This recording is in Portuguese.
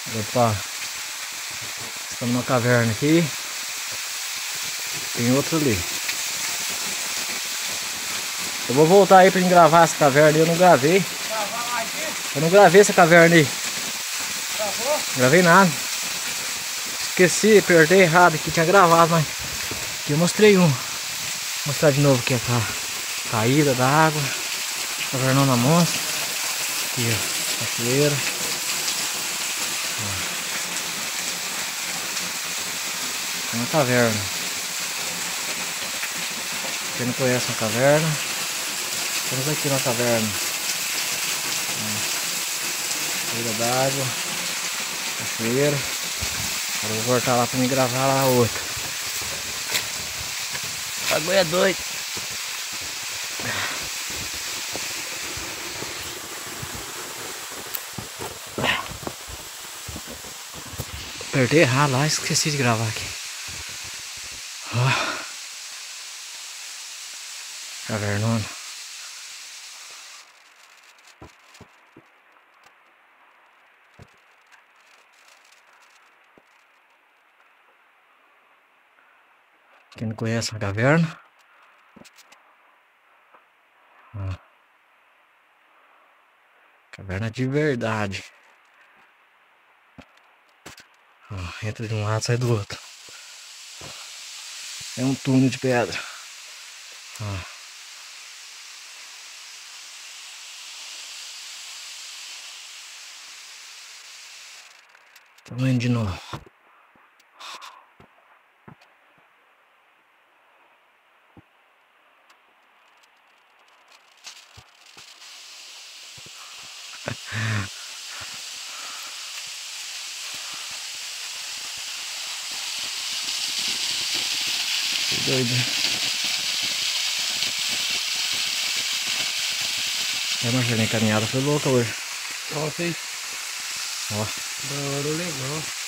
Opa, estamos na caverna aqui. Tem outro ali. Eu vou voltar aí pra gente gravar essa caverna aí. Eu não gravei. Eu não gravei essa caverna aí. Gravou? Gravei nada. Esqueci, apertei errado aqui. Tinha gravado, mas aqui eu mostrei um. Vou mostrar de novo aqui a caída da água. Cavernona monstra. Aqui, ó. Cachoeira. Uma caverna. Quem não conhece uma caverna, estamos aqui na caverna. Cachoeira d'água, cachoeira. Agora eu vou voltar lá para me gravar lá a outra. A água é doido. Apertei errado lá, esqueci de gravar aqui. Cavernona. Quem não conhece a caverna, caverna de verdade. Entra de um lado, sai do outro. É um túnel de pedra. Estamos indo de novo. Que doido, né? É, Marcelinho, a caminhada foi louca hoje. Nossa, hein? Ó. Da hora, legal.